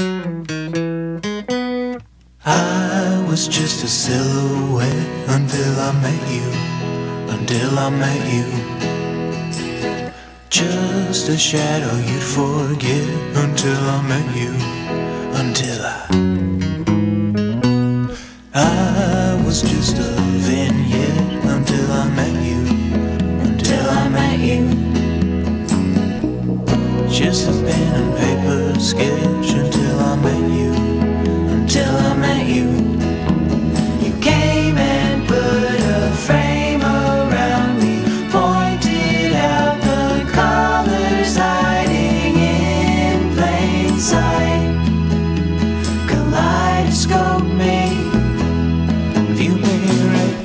I was just a silhouette until I met you, until I met you. Just a shadow you'd forget until I met you, until I was just a vignette until I met you, until I met you. Just a pen and paper sketch until I met you, until I met you. You came and put a frame around me, pointed out the colors hiding in plain sight. Kaleidoscope me, view me right.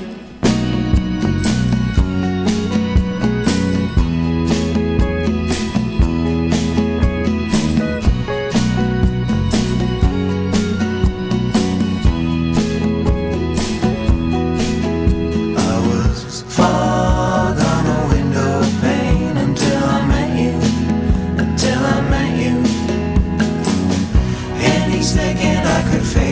Second I could face